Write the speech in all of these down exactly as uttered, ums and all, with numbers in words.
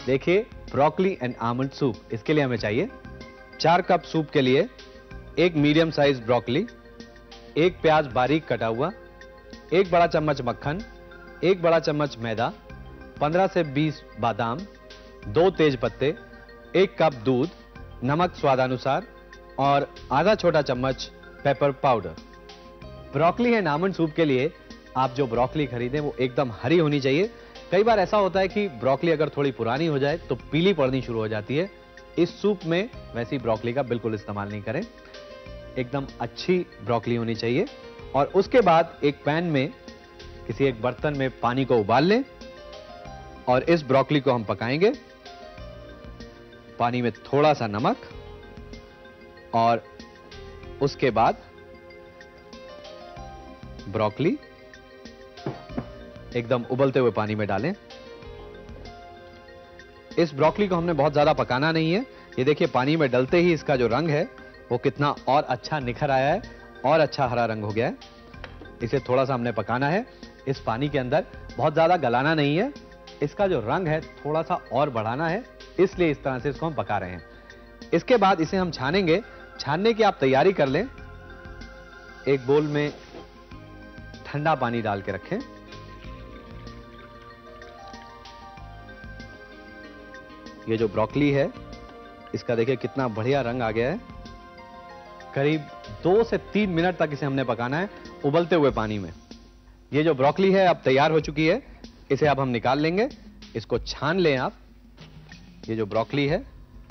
देखिए, broccoli and almond soup, इसके लिए हमें चाहिए चार कप सूप के लिए एक मीडियम साइज ब्रोकली, एक प्याज बारीक कटा हुआ, एक बड़ा चम्मच मक्खन, एक बड़ा चम्मच मैदा, पंद्रह से बीस बादाम, दो तेज पत्ते, एक कप दूध, नमक स्वादानुसार और आधा छोटा चम्मच pepper powder. Broccoli and almond soup के लिए आप जो ब्रोकली खरीदें वो एकदम हरी होनी चाहिए। कई बार ऐसा होता है कि ब्रोकली अगर थोड़ी पुरानी हो जाए तो पीली पड़नी शुरू हो जाती है। इस सूप में वैसी ब्रोकली का बिल्कुल इस्तेमाल नहीं करें। एकदम अच्छी ब्रोकली होनी चाहिए। और उसके बाद एक पैन में किसी एक बर्तन में पानी को उबाल लें और इस ब्रोकली को हम पकाएंगे। पानी में थोड़ा सा नमक और उसके बाद ब्रोकली एकदम उबलते हुए पानी में डालें। इस ब्रोकली को हमने बहुत ज्यादा पकाना नहीं है। ये देखिए, पानी में डलते ही इसका जो रंग है वो कितना और अच्छा निखर आया है और अच्छा हरा रंग हो गया है। इसे थोड़ा सा हमने पकाना है इस पानी के अंदर, बहुत ज्यादा गलाना नहीं है। इसका जो रंग है थोड़ा सा और बढ़ाना है, इसलिए इस तरह से इसको हम पका रहे हैं। इसके बाद इसे हम छानेंगे। छानने की आप तैयारी कर लें। एक बोल में ठंडा पानी डाल के रखें। ये जो ब्रोकली है इसका देखिए कितना बढ़िया रंग आ गया है। करीब दो से तीन मिनट तक इसे हमने पकाना है उबलते हुए पानी में। ये जो ब्रोकली है अब तैयार हो चुकी है। इसे अब हम निकाल लेंगे। इसको छान लें आप। ये जो ब्रोकली है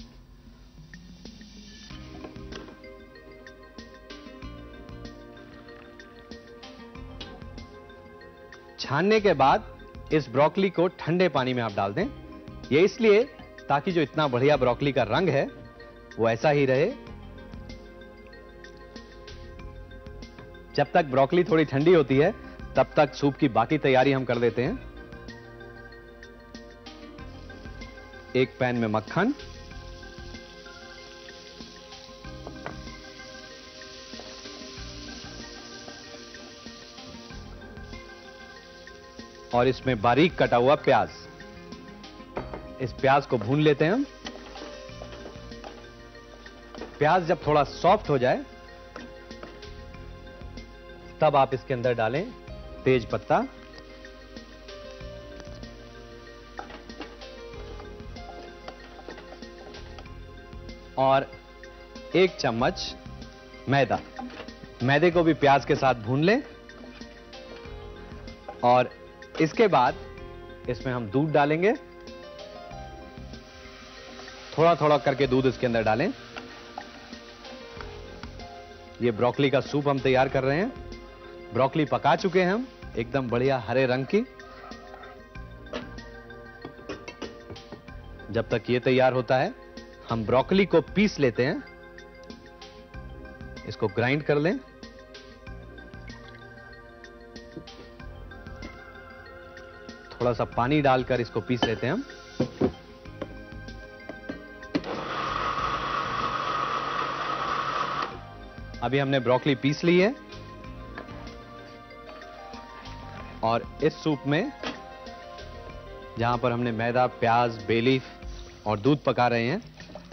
छानने के बाद इस ब्रोकली को ठंडे पानी में आप डाल दें। ये इसलिए ताकि जो इतना बढ़िया ब्रोकली का रंग है वो ऐसा ही रहे। जब तक ब्रोकली थोड़ी ठंडी होती है तब तक सूप की बाकी तैयारी हम कर देते हैं। एक पैन में मक्खन, और इसमें बारीक कटा हुआ प्याज। इस प्याज को भून लेते हैं हम। प्याज जब थोड़ा सॉफ्ट हो जाए तब आप इसके अंदर डालें तेज पत्ता, और एक चम्मच मैदा। मैदे को भी प्याज के साथ भून लें। और इसके बाद इसमें हम दूध डालेंगे। थोड़ा थोड़ा करके दूध इसके अंदर डालें। ये ब्रोकली का सूप हम तैयार कर रहे हैं। ब्रोकली पका चुके हैं हम, एकदम बढ़िया हरे रंग की। जब तक ये तैयार होता है हम ब्रोकली को पीस लेते हैं। इसको ग्राइंड कर लें। थोड़ा सा पानी डालकर इसको पीस लेते हैं हम। अभी हमने ब्रोकली पीस ली है और इस सूप में जहां पर हमने मैदा, प्याज, बे लीफ और दूध पका रहे हैं,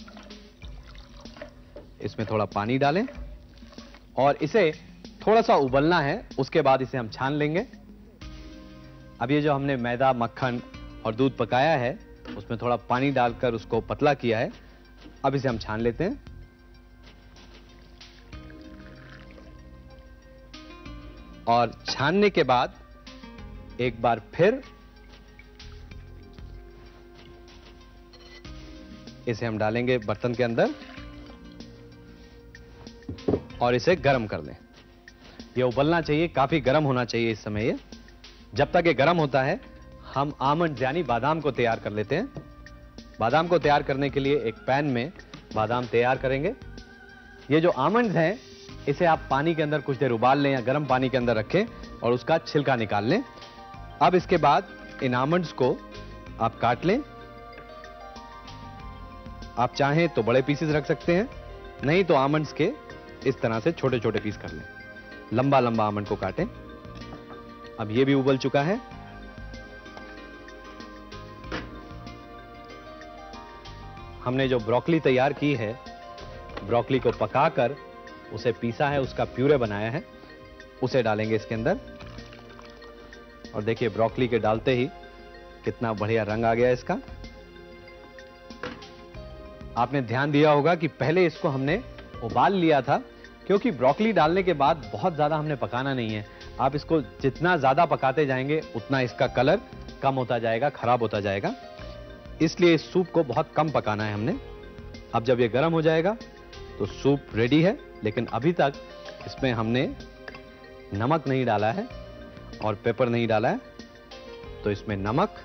इसमें थोड़ा पानी डालें और इसे थोड़ा सा उबलना है। उसके बाद इसे हम छान लेंगे। अब ये जो हमने मैदा, मक्खन और दूध पकाया है उसमें थोड़ा पानी डालकर उसको पतला किया है। अब इसे हम छान लेते हैं। और छानने के बाद एक बार फिर इसे हम डालेंगे बर्तन के अंदर और इसे गर्म कर लें। ये उबलना चाहिए, काफी गर्म होना चाहिए इस समय। ये जब तक ये गर्म होता है हम आमंड यानी बादाम को तैयार कर लेते हैं। बादाम को तैयार करने के लिए एक पैन में बादाम तैयार करेंगे। ये जो आमंड हैं इसे आप पानी के अंदर कुछ देर उबाल लें या गर्म पानी के अंदर रखें और उसका छिलका निकाल लें। अब इसके बाद इन आमंड्स को आप काट लें। आप चाहें तो बड़े पीसेस रख सकते हैं, नहीं तो आमंड्स के इस तरह से छोटे छोटे पीस कर लें। लंबा लंबा आमंड को काटें। अब ये भी उबल चुका है। हमने जो ब्रोकली तैयार की है, ब्रोकली को पकाकर उसे पीसा है, उसका प्यूरे बनाया है, उसे डालेंगे इसके अंदर। और देखिए ब्रोकली के डालते ही कितना बढ़िया रंग आ गया इसका। आपने ध्यान दिया होगा कि पहले इसको हमने उबाल लिया था, क्योंकि ब्रोकली डालने के बाद बहुत ज्यादा हमने पकाना नहीं है। आप इसको जितना ज्यादा पकाते जाएंगे उतना इसका कलर कम होता जाएगा, खराब होता जाएगा। इसलिए इस सूप को बहुत कम पकाना है हमने। अब जब ये गर्म हो जाएगा तो सूप रेडी है, लेकिन अभी तक इसमें हमने नमक नहीं डाला है और पेपर नहीं डाला है। तो इसमें नमक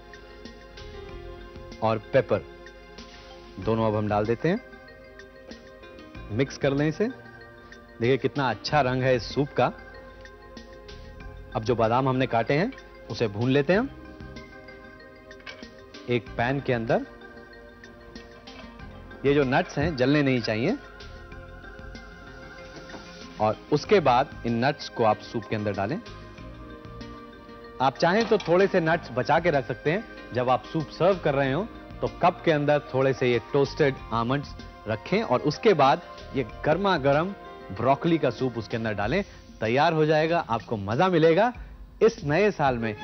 और पेपर दोनों अब हम डाल देते हैं, मिक्स कर लें इसे। देखिए कितना अच्छा रंग है इस सूप का। अब जो बादाम हमने काटे हैं उसे भून लेते हैं हम एक पैन के अंदर। ये जो नट्स हैं जलने नहीं चाहिए। और उसके बाद इन नट्स को आप सूप के अंदर डालें। आप चाहें तो थोड़े से नट्स बचा के रख सकते हैं। जब आप सूप सर्व कर रहे हो तो कप के अंदर थोड़े से ये टोस्टेड आमंड्स रखें और उसके बाद ये गर्मा गर्म ब्रोकली का सूप उसके अंदर डालें। तैयार हो जाएगा, आपको मजा मिलेगा इस नए साल में।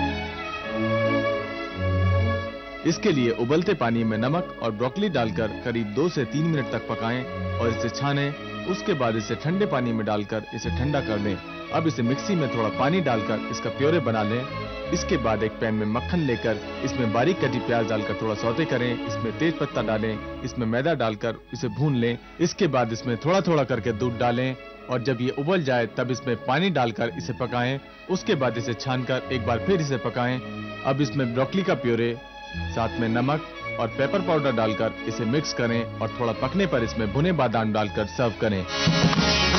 इसके लिए उबलते पानी में नमक और ब्रोकली डालकर करीब दो से तीन मिनट तक पकाएं और इसे छानें। उसके बाद इसे ठंडे पानी में डालकर इसे ठंडा कर लें। अब इसे मिक्सी में थोड़ा पानी डालकर इसका प्योरे बना लें। इसके बाद एक पैन में मक्खन लेकर इसमें बारीक कटी प्याज डालकर थोड़ा सौते करें। इसमें तेज पत्ता डालें, इसमें मैदा डालकर इसे भून लें। इसके बाद इसमें थोड़ा थोड़ा करके दूध डालें और जब ये उबल जाए तब इसमें पानी डालकर इसे पकाएं। उसके बाद इसे छानकर एक बार फिर इसे पकाएं। अब इसमें ब्रोकली का प्योरे, साथ में नमक और पेपर पाउडर डालकर इसे मिक्स करें और थोड़ा पकने पर इसमें भुने बादाम डालकर सर्व करें।